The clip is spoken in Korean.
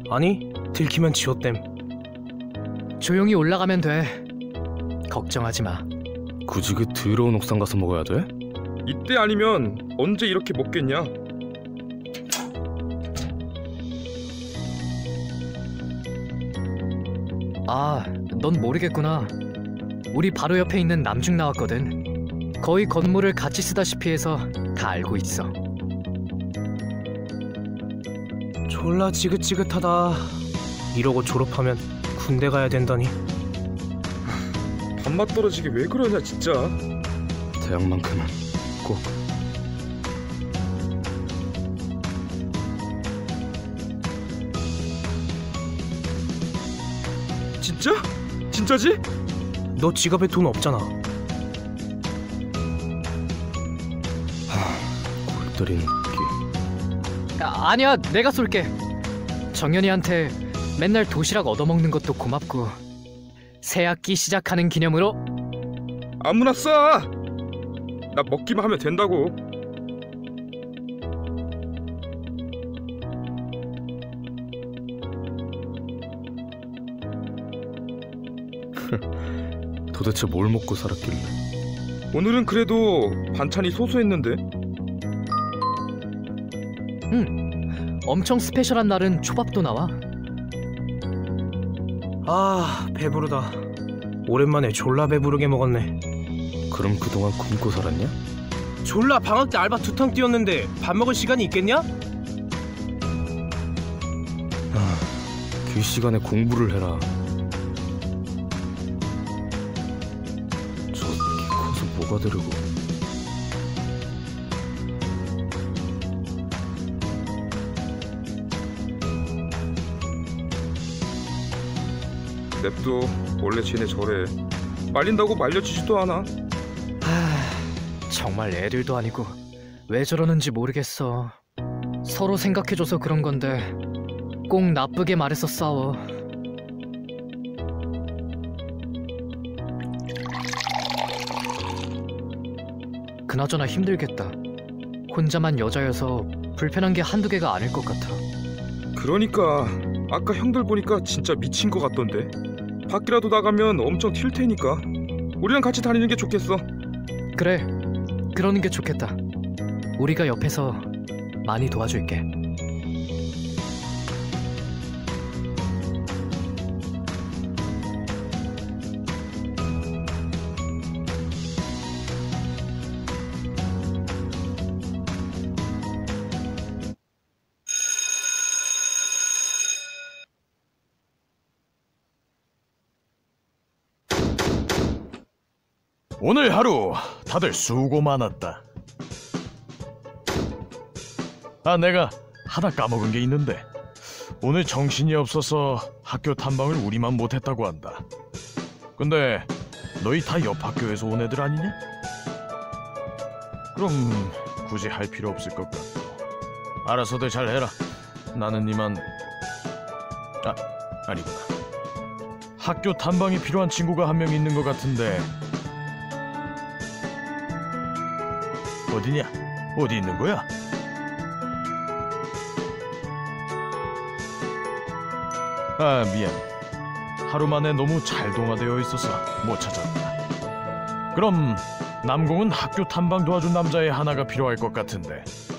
아니, 들키면 지웠댐. 조용히 올라가면 돼. 걱정하지 마. 굳이 그 더러운 옥상 가서 먹어야 돼? 이때 아니면 언제 이렇게 먹겠냐? 아, 넌 모르겠구나. 우리 바로 옆에 있는 남중 나왔거든. 거의 건물을 같이 쓰다시피 해서 다 알고 있어. 졸라 지긋지긋하다. 이러고 졸업하면 군대 가야 된다니. 밥맛 떨어지게 왜 그러냐 진짜. 대학만큼은 꼭. 진짜? 진짜지? 너 지갑에 돈 없잖아. 골 때리는 끼. 아니야, 내가 쏠게. 정연이한테 맨날 도시락 얻어먹는 것도 고맙고 새 학기 시작하는 기념으로. 아무나 쏴! 나 먹기만 하면 된다고. 도대체 뭘 먹고 살았길래. 오늘은 그래도 반찬이 소소했는데. 엄청 스페셜한 날은 초밥도 나와. 아, 배부르다. 오랜만에 졸라 배부르게 먹었네. 그럼 그동안 굶고 살았냐? 졸라 방학 때 알바 2탕 뛰었는데 밥 먹을 시간이 있겠냐? 그 시간에 공부를 해라. 저 새끼 커서 뭐가 되려고. 냅둬. 원래 쟤네 저래. 말린다고 말려주지도 않아. 정말 애들도 아니고 왜 저러는지 모르겠어. 서로 생각해줘서 그런 건데 꼭 나쁘게 말해서 싸워. 그나저나 힘들겠다. 혼자만 여자여서 불편한 게 한두 개가 아닐 것 같아. 그러니까 아까 형들 보니까 진짜 미친 것 같던데. 밖이라도 나가면 엄청 튈 테니까 우리랑 같이 다니는 게 좋겠어. 그래, 그러는 게 좋겠다. 우리가 옆에서 많이 도와줄게. 오늘 하루 다들 수고 많았다. 내가 하나 까먹은 게 있는데 오늘 정신이 없어서 학교 탐방을 우리만 못했다고 한다. 근데 너희 다 옆 학교에서 온 애들 아니냐? 그럼 굳이 할 필요 없을 것 같고 알아서들 잘 해라. 나는 이만... 아니구나. 학교 탐방이 필요한 친구가 한 명 있는 것 같은데 어디냐? 어디 있는 거야? 미안. 하루 만에 너무 잘 동화되어 있어서 못 찾았다. 그럼 남공은 학교 탐방 도와준 남자의 하나가 필요할 것 같은데